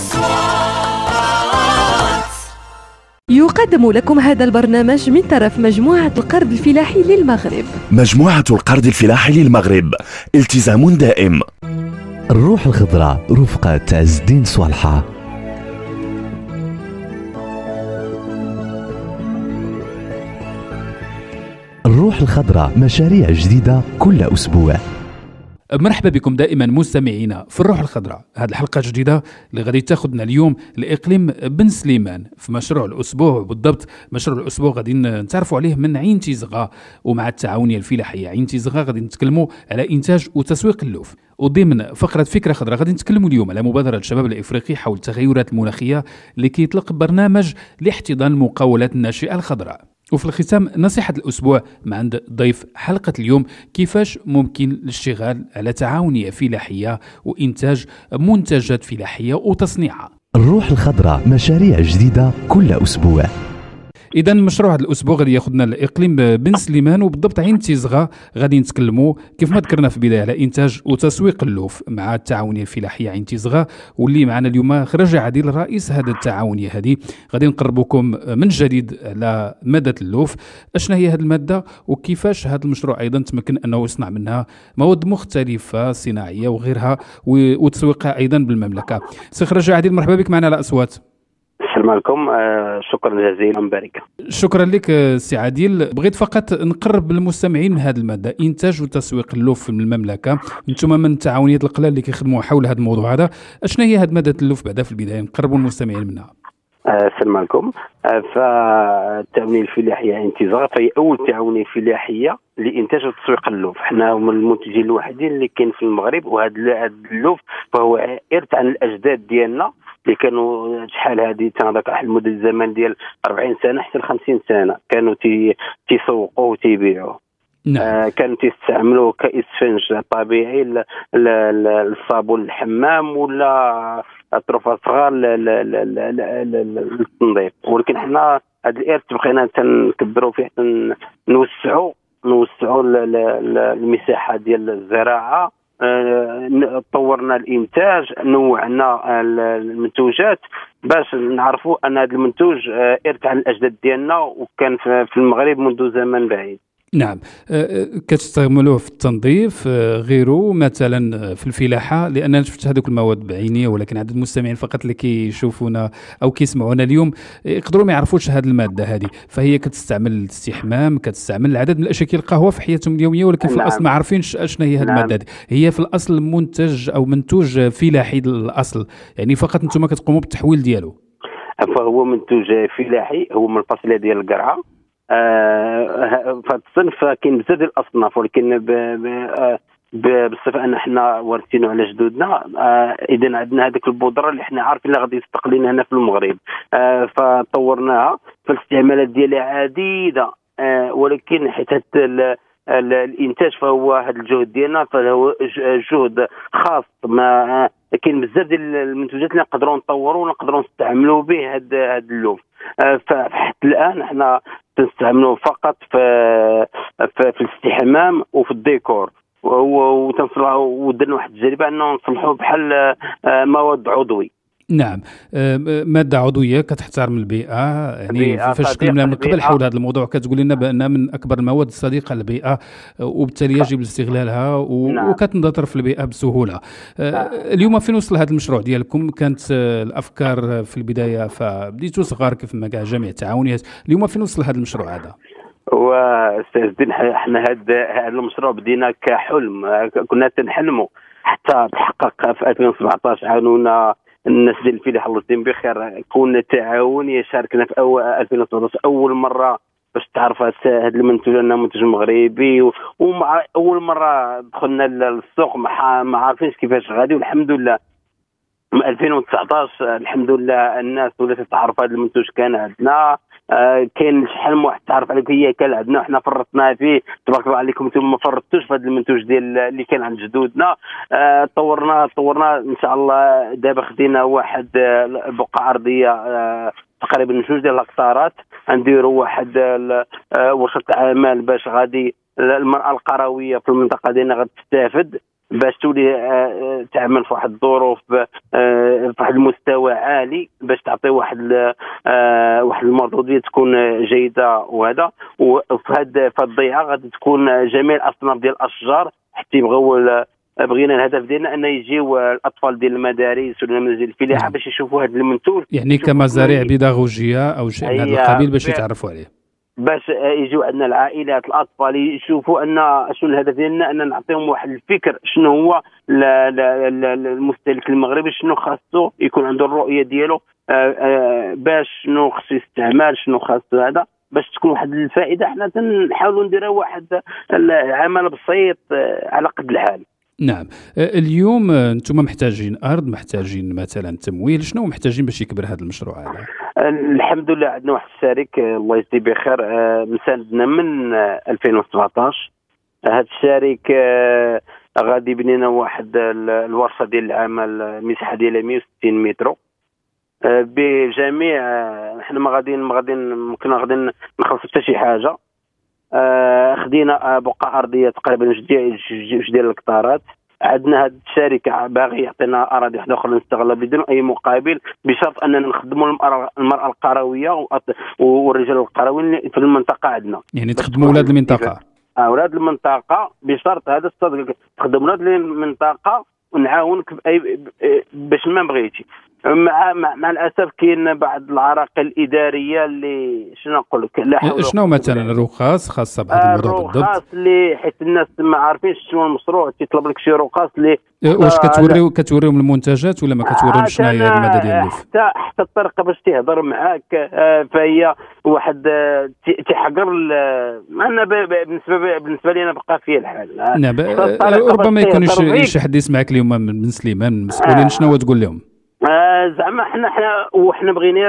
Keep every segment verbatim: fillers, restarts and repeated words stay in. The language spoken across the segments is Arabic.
يقدم لكم هذا البرنامج من طرف مجموعة القرض الفلاحي للمغرب. مجموعة القرض الفلاحي للمغرب، التزام دائم. الروح الخضراء رفقة عز الدين صالحة. الروح الخضراء، مشاريع جديدة كل أسبوع. مرحبا بكم دائما مستمعينا في الروح الخضراء. هذه الحلقة جديدة اللي غادي تاخذنا اليوم لإقليم بن سليمان في مشروع الأسبوع. بالضبط مشروع الأسبوع غادي نتعرفوا عليه من عين تيزغا ومع التعاونية الفلاحية عين تيزغا. غادي نتكلموا على إنتاج وتسويق اللوف، وضمن فقرة فكرة خضراء غادي نتكلموا اليوم على مبادرة الشباب الإفريقي حول التغيرات المناخية اللي كيطلق برنامج لاحتضان المقاولات الناشئة الخضراء. وفي الختام نصيحة الأسبوع مع عند ضيف حلقة اليوم، كيفاش ممكن الاشتغال على تعاونية فلاحية وإنتاج منتجات فلاحية وتصنيعها. الروح الخضراء، مشاريع جديدة كل أسبوع. إذا مشروع هذا الأسبوع غادي ياخذنا لإقليم بن سليمان وبالضبط عين تيزغا. غادي نتكلموا كيف ما ذكرنا في البداية على إنتاج وتسويق اللوف مع التعاونية الفلاحية عين تيزغا، واللي معنا اليوم خرج عديل رئيس هذا التعاونية هذه. غادي نقربكم من جديد على مادة اللوف، اشنا هي هذه المادة وكيفاش هذا المشروع أيضا تمكن أنه يصنع منها مواد مختلفة صناعية وغيرها وتسويقها أيضا بالمملكة. سي خرج عديل، مرحبا بك معنا على أصوات. السلام عليكم. آه شكرا جزيلا مباركة. شكرا لك سي عادل. بغيت فقط نقرب للمستمعين من هذه الماده، انتاج وتسويق اللوف من المملكه. انتم من تعاونيه القلال اللي كيخدموا حول هذا الموضوع هذا. اشنا هي هذه ماده اللوف بعدا في البدايه نقربوا المستمعين منها؟ السلام آه عليكم. آه فالتعاونيه الفلاحيه عين تيزغا فهي اول تعاونيه فلاحيه لانتاج وتسويق اللوف. حنا هما المنتجين الوحيدين اللي كاين في المغرب، وهذا اللوف فهو ارث عن الاجداد ديالنا اللي كانوا شحال هذه تنهضر واحد المده الزمن ديال أربعين سنه حتى ل خمسين سنه كانوا تي تيسوقوه وتيبيعوه. نعم. آه كانوا تيستعملوه كاسفنج طبيعي للصابون الحمام ولا اطرافات صغار للتنظيف، ولكن حنا هذا الارث بغينا تنكبروا فيه، نوسعوا نوسعوا المساحه ديال الزراعه. أه طورنا الانتاج، نوعنا المنتوجات باش نعرفوا ان هذا المنتوج ارث عن الاجداد ديالنا وكان في المغرب منذ زمن بعيد. نعم. كتستعملوه في التنظيف غيره مثلا في الفلاحه؟ لان انا شفت هذوك المواد بعينيه، ولكن عدد المستمعين فقط اللي كيشوفونا او كيسمعونا اليوم يقدروا ما يعرفوش هذه الماده هذه. فهي كتستعمل الاستحمام، كتستعمل العدد من الاشياء كيلقاوها في حياتهم اليوميه، ولكن في نعم. الاصل ما عارفينش اشنا هي هذه نعم. الماده هذه. هي في الاصل منتج او منتوج فلاحي الاصل، يعني فقط انتم كتقوموا بالتحويل ديالو. فهو منتوج فلاحي، هو من الفصيله ديال القرعه. آه فالصنف كاين بزاف ديال الاصناف، ولكن بصفه ان حنا وارثينه على جدودنا. آه اذا عندنا هذيك البودره اللي حنا عارفين اللي غادي يستقلينا هنا في المغرب. آه فطورناها فالاستعمالات ديالها عديده. آه ولكن حيت الانتاج فهو هذا الجهد ديالنا، فهو جهد خاص. ما كاين بزاف ديال المنتوجات اللي نقدروا نطوروا ونقدروا نستعملوا به هذا هذا اللوف. فحتى الان احنا تنستعملوه فقط في في, في الاستحمام وفي الديكور، وتنصلحوا ودرنا واحد التجربه انه نصلحوه بحال مواد عضوي. نعم. ماده عضويه كتحترم البيئه، يعني فاش تكلمنا من قبل حول هذا الموضوع كتقول لنا بان من اكبر المواد الصديقه للبيئه، وبالتالي يجب استغلالها و... نعم. وكتنضطر في البيئه بسهوله. نعم. اليوم فين وصل هذا المشروع ديالكم؟ كانت الافكار في البدايه فبديتوا صغار كيف ما كاع جميع التعاونيات، اليوم فين وصل هذا المشروع هذا؟ واستاذ الدين، احنا هذا هذا المشروع بدينا كحلم، كنا تنحلموا حتى تحقق في ألفين وسبعطاش. عانونا الناس ديال الفلاحه الله يديم بخير، كنا تعاونيه شاركنا في أول ألفين وسبعطاش اول مره باش تعرف هذا المنتوج انه منتوج مغربي، ومع اول مره دخلنا للسوق ما عارفينش كيفاش غادي، والحمد لله من ألفين وتسعطاش الحمد لله الناس ولات تعرف هذا المنتوج كان عندنا. آه كاين شحال من واحد تعرف عليه هي كان عندنا وحنا فرطنا فيه، تبارك الله عليكم انتم ما فرطتوش في هذا المنتوج ديال اللي كان عند جدودنا. آه طورنا طورنا ان شاء الله. دابا خدينا واحد البقعه ارضيه آه تقريبا جوج ديال الهكتارات، نديروا واحد آه ورشه عمل باش غادي المراه القرويه في المنطقه ديالنا غتستافد باش تولي آه تعمل في واحد الظروف آه في واحد المستوى مالي باش تعطي واحد آه واحد المردوديه تكون جيده. وهذا وفي هذه الضيعه غادي تكون جميع الاصناف ديال الاشجار حتى يبغوا. بغينا الهدف ديالنا ان يجيو الاطفال ديال المدارس ولا منازل الفلاحه باش يشوفوا هذا المنتوج، يعني كمزارع بيداغوجيه او شيء من هذا القبيل باش يتعرفوا عليه، باش يجيو عندنا العائلات الاطفال يشوفوا ان شنو الهدف ديالنا، ان نعطيهم واحد الفكر شنو هو المستهلك المغربي، شنو خاصو يكون عنده الرؤيه ديالو باش شنو خصو يستعمل، شنو خاصو هذا باش تكون واحد الفائده. حنا تنحاولوا نديروا واحد العمل بسيط على قد الحال. نعم. اليوم انتم محتاجين ارض، محتاجين مثلا تمويل، شنو محتاجين باش يكبر هذا المشروع هذا؟ الحمد لله عندنا واحد الشريك الله يجزيه بخير مساندنا من ألفين وسبعطاش. هذا الشريك غادي يبني لنا واحد الورشه ديال العمل مساحه ديالها مئة وستين متر بجميع. احنا ما غاديين ما غاديين ممكن غادي نخلصوا حتى شي حاجه. آه خدينا بقعه ارضيه تقريبا جوج ديال الهكتارات. عندنا هذا الشركه باغي يعطينا اراضي واحده اخرى نستغلها بدون اي مقابل، بشرط اننا نخدموا المراه القرويه والرجال القرويين في المنطقه عندنا، يعني تخدموا اولاد المنطقه. اولاد المنطقه بشرط هذا الصدق تخدم اولاد المنطقه ونعاونك باي باش ما بغيتي. مع مع, مع الاسف كاين بعض العراقيل الاداريه اللي شنو نقول لك لا حول. شنو مثلا الرخص خاصه بهذا الموضوع بالضبط؟ الرخص اللي حيت الناس ما عارفينش شنو المشروع تيطلب لك شي رخص اللي واش كتوريو كتوريهم المنتجات ولا ما كتوريهم شنو هي الماده ديال اللوف؟ حتى حتى الطريقه باش تهضر معاك فهي واحد تحقر. انا بالنسبه بالنسبه لي انا بقى فيها الحال. نعم. ربما يكون شي حد يسمعك اليوم من سليمان من المسؤولين، شنو تقول لهم؟ آه زعما حنا حنا وحنا بغينا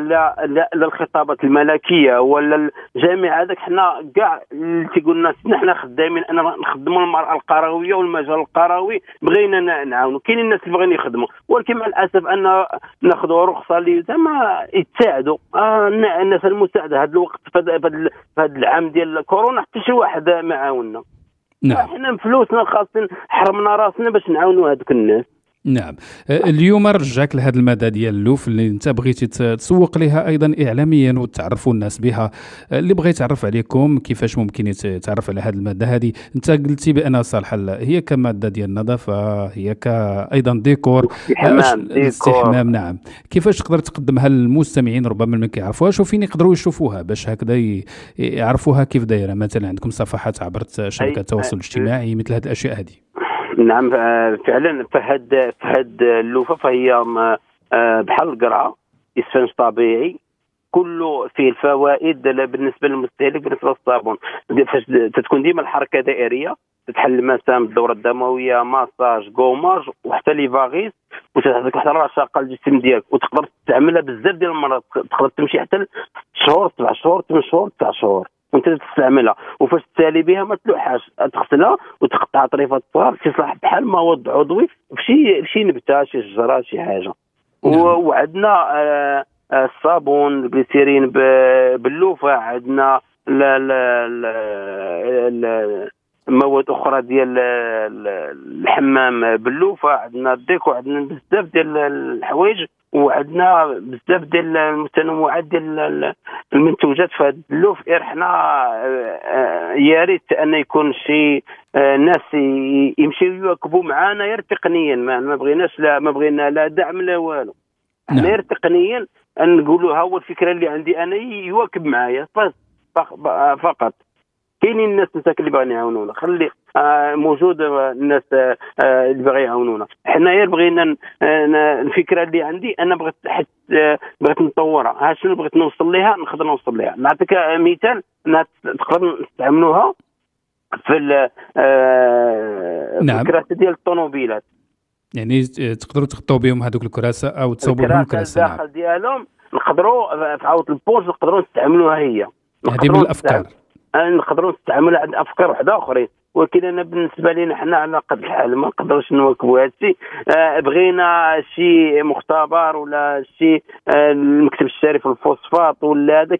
لا للخطابات الملكيه ولا الجامعه هذاك. حنا كاع اللي تيقول الناس حنا خدامين انا نخدموا المراه القرويه والمجال القروي، بغينا نعاونوا. كاينين الناس اللي بغينا يخدموا، ولكن مع الاسف ان ناخذوا رخصه اللي زعما يتساعدوا. آه الناس المساعده هذا الوقت في هذا العام ديال كورونا حتى شي واحد ما عاوننا. نعم. حنا فلوسنا خاصين حرمنا راسنا باش نعاونوا هذوك الناس. نعم. اليوم رجعك لهذه الماده ديال اللوف اللي انت بغيتي تسوق لها ايضا اعلاميا وتعرفوا الناس بها. اللي بغى يتعرف عليكم كيفاش ممكن يتعرف على هذه الماده هذه؟ انت قلتي بانها صالحه هي كماده ديال النظافه، هي كايضا ديكور استحمام. نعم. كيفاش تقدر تقدمها للمستمعين ربما ما كيعرفوهاش وفين يقدروا يشوفوها باش هكذا يعرفوها كيف دايره؟ مثلا عندكم صفحات عبر شبكات التواصل الاجتماعي مثل هذه الاشياء هذه؟ نعم فعلا. فهاد فهاد اللوفه فهي بحال القرعه، اسفنج طبيعي كله فيه الفوائد بالنسبه للمستهلك. بالنسبه للصابون فاش تكون ديما الحركه دائريه، تتحل المسام الدوره الدمويه، ماساج، غوماج وحتى لي فاغيس، وتعطيك واحد الرشاقه للجسم ديالك، وتقدر تستعملها بزاف ديال المرات. تقدر تمشي حتى شهور، سبع شهور، ثمان شهور، تسع شهور وانت تستعملها. وفاش تسالي بها ما تلوحاش، تغسلها وتقطع طريفات صغار تصلح بحال مواد عضوي في شي شي نبته، شي شجره، شي حاجه. وعندنا آه الصابون الجليسيرين باللوفه، عندنا لا لا لا مواد اخرى ديال الحمام باللوفه، عندنا الديكو، عندنا بزاف ديال الحوايج، وعندنا بزاف ديال المتنوعات ديال المنتوجات في هذا اللوف. احنا يا ريت ان يكون شي ناس يمشيو يواكبوا معنا غير تقنيا. ما بغيناش لا ما بغينا لا دعم لا والو. احنا غير تقنيا ان نقولوا ها هو الفكره اللي عندي انا يواكب معايا فقط. كاينين الناس مساكن اللي باغيين يعاونونا، خلي آه موجود الناس آه اللي باغي يعاونونا. حنا غير بغينا الفكره اللي عندي انا بغيت حت آه بغيت نطورها. ها شنو بغيت نوصل ليها نقدر نوصل ليها. نعطيك مثال تقدر نستعملوها في آه نعم. الكراسه ديال الطوموبيلات، يعني تقدروا تخطوا بهم هذوك الكراسه او تصوبوا لهم الكراسه. الداخل ديالهم نقدروا في عوض البوش نقدروا نستعملوها. هي هذه من الافكار نقدروا نستعملوا عند افكار واحده اخرين، ولكن انا بالنسبه لنا حنا على قد الحال ما نقدروش نواكبوا هذا الشيء. آه بغينا شي مختبر ولا شي آه المكتب الشريف الفوسفات ولا هذاك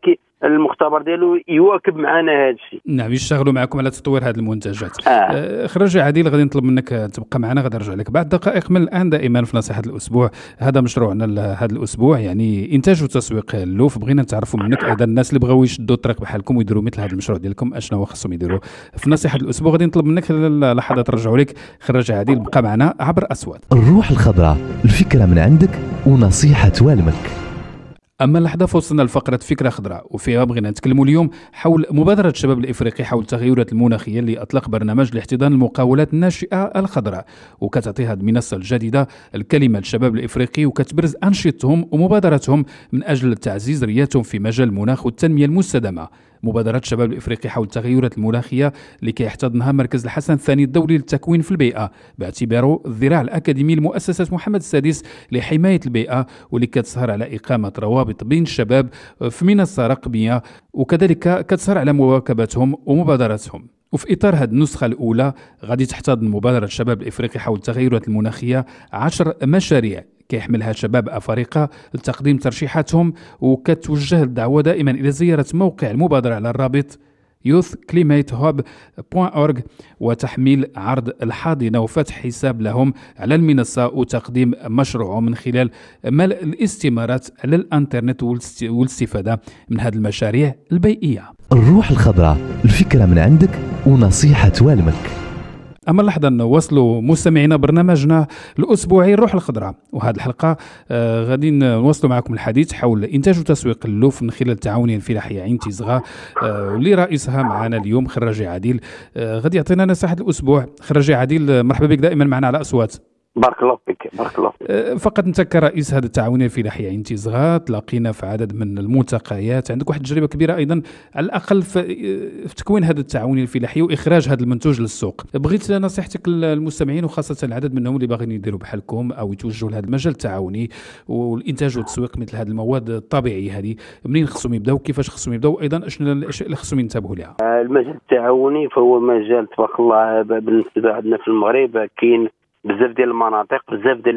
المختبر ديالو يواكب معنا هذا الشيء. نعم، يشتغلوا معكم على تطوير هذه المنتجات. آه. آه خرجي عديل، غادي نطلب منك تبقى معنا، غادي نرجع لك بعد دقائق من الان. دائما في نصيحه الاسبوع، هذا مشروعنا هذا الاسبوع، يعني انتاج وتسويق اللوف. بغينا نتعرفوا منك ايضا الناس اللي بغاو يشدوا الطريق بحالكم ويديروا مثل هذا المشروع ديالكم، اشنو هو خصهم يديروا في نصيحه الاسبوع. غادي نطلب منك لحظات نرجعوا لك. خرجي عديل، بقى معنا عبر اصوات. الروح الخضراء، الفكره من عندك ونصيحه توالمك. أما اللحظة فوصلنا لفقرة فكرة خضراء، وفيها بغينا نتكلموا اليوم حول مبادرة الشباب الإفريقي حول التغيرات المناخية اللي أطلق برنامج لاحتضان المقاولات الناشئة الخضراء، وكتعطي هذه المنصة الجديدة الكلمة للشباب الإفريقي، وكتبرز أنشطتهم ومبادراتهم من أجل تعزيز رؤيتهم في مجال المناخ والتنمية المستدامة. مبادرة الشباب الإفريقي حول التغيرات المناخية اللي كيحتضنها مركز الحسن الثاني الدولي للتكوين في البيئة، باعتباره الذراع الأكاديمي لمؤسسة محمد السادس لحماية البيئة، واللي كتسهر على إقامة روابط بين الشباب في منصة رقمية، وكذلك كتسهر على مواكبتهم ومبادراتهم. وفي إطار هذه النسخة الأولى غادي تحتضن مبادرة الشباب الإفريقي حول التغيرات المناخية عشر مشاريع كيحملها شباب أفارقة لتقديم ترشيحاتهم، وكتوجه الدعوة دائما إلى زيارة موقع المبادرة على الرابط يوث كليميت هاب دوت أورغ وتحميل عرض الحاضنة وفتح حساب لهم على المنصة وتقديم مشروعهم من خلال ملء الاستمارات على الانترنت والاستفادة من هذه المشاريع البيئية. الروح الخضراء، الفكرة من عندك ونصيحة توالمك. أما اللحظة نوصلوا مستمعينا برنامجنا الأسبوعي الروح الخضراء، وهذه الحلقة آه غادي نوصلوا معكم الحديث حول إنتاج وتسويق اللوف من خلال التعاونية الفلاحية عين تيزغا، آه اللي رئيسها معنا اليوم خرجي عديل. آه غادي يعطينا نصيحة الأسبوع. خرجي عديل، مرحبا بك دائما معنا على أصوات. بارك الله فيك. بارك الله فيك. فقط انت كرئيس هذا التعاونيه الفلاحيه عين تيزغا تلاقينا في عدد من الملتقيات، عندك واحد التجربه كبيره ايضا على الاقل في, في تكوين هذا التعاونيه الفلاحيه واخراج هذا المنتوج للسوق. بغيت نصيحتك للمستمعين وخاصه العدد منهم اللي باغيين يديروا بحالكم او يتوجهوا لهذا المجال التعاوني والانتاج والتسويق مثل هذه المواد الطبيعيه هذه، منين خصهم يبداو، كيفاش خصهم يبداو، ايضا اشنو الاشياء اللي خصهم ينتبهوا لها؟ المجال التعاوني فهو مجال تبارك الله بالنسبه عندنا في المغرب كاين بزاف ديال المناطق، بزاف ديال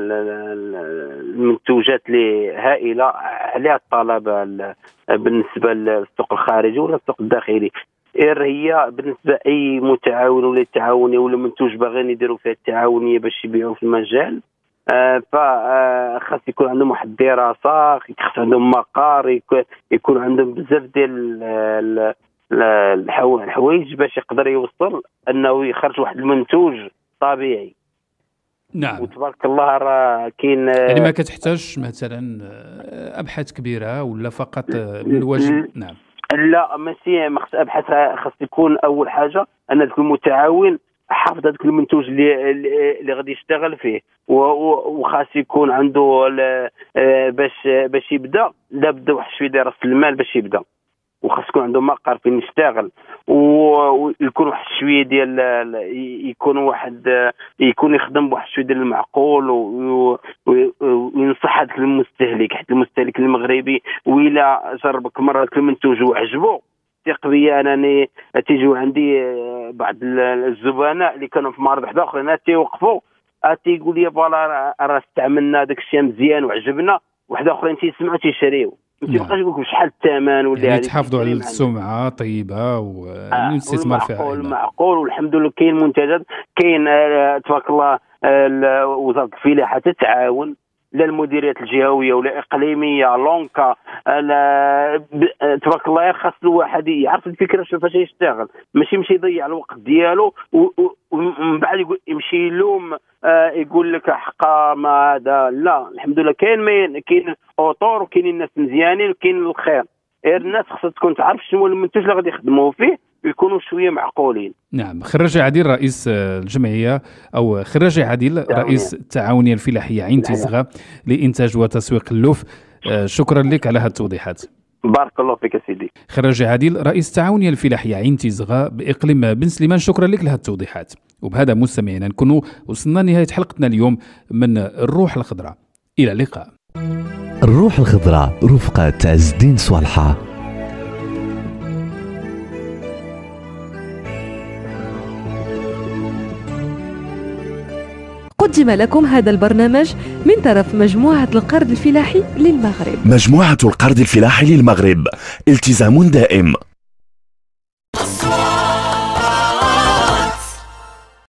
المنتوجات اللي هائله عليها الطلب بالنسبه للسوق الخارجي ولا السوق الداخلي. إر هي بالنسبه اي متعاون ولا تعاوني ولا منتوج باغيين يديروا فيها التعاونيه باش يبيعوا في المجال، آه فخاص يكون عندهم واحد الدراسه، خاص عندهم مقار، يكون عندهم بزاف ديال الحوايج باش يقدر يوصل انه يخرج واحد المنتوج طبيعي. نعم. وتبارك الله راه كاين يعني ما كتحتاج مثلا ابحاث كبيره ولا فقط من الواجب. نعم. لا ماشي خص ابحاث، خاص يكون اول حاجه ان ذاك المتعاون حافظ هذاك المنتوج اللي اللي غادي يشتغل فيه، وخاص يكون عنده باش باش يبدا لابد واحد شويه ديال راس المال باش يبدا، وخاص يكون عنده مقر فين يشتغل، ويكون واحد شويه ديال يكون واحد يكون يخدم بواحد شويه ديال المعقول، وينصح هذاك المستهلك حتى المستهلك المغربي وإلا جربك مره ذاك المنتوج وعجبو ثق بيا انني تيجيو عندي بعض الزبناء اللي كانوا في معرض واحد اخر هنا تيوقفوا تيقول لي فوالا راه استعملنا داك الشيء مزيان وعجبنا، واحد اخرين تيسمعوا تيشريو ما تيبقاش يقول لك شحال الثمن ولا يعني تحافظوا على السمعه طيبه والاستثمار فيها معقول معقول. والحمد لله كاين منتجات، كاين آه تبارك الله آه وزاره الفلاحه تتعاون لا المديريات الجهويه ولا اقليميه لونكا تبارك الله، خاص الواحد يعرف الفكره فاش يشتغل، ماشي يمشي يضيع الوقت ديالو ومن بعد يمشي يلوم آه يقول لك حقا ما هذا. لا الحمد لله كاين كاين اوتور وكاين الناس مزيانين وكاين الخير. الناس خاصها تكون تعرف شنو المنتوج اللي غادي يخدموا فيه ويكونوا شويه معقولين. نعم. خرجي عديل رئيس الجمعيه او خرجي عديل رئيس التعاونيه الفلاحيه عين تيزغا لانتاج وتسويق اللوف، شكرا لك على هذه التوضيحات. بارك الله فيك سيدي. خرجي عديل رئيس التعاونيه الفلاحيه عين تيزغا باقليم بن سليمان، شكرا لك لهذه التوضيحات. وبهذا مستمعينا نكونوا وصلنا لنهايه حلقتنا اليوم من الروح الخضراء. الى اللقاء. الروح الخضراء رفقة عز الدين صالحة. قدم لكم هذا البرنامج من طرف مجموعة القرض الفلاحي للمغرب. مجموعة القرض الفلاحي للمغرب، التزام دائم.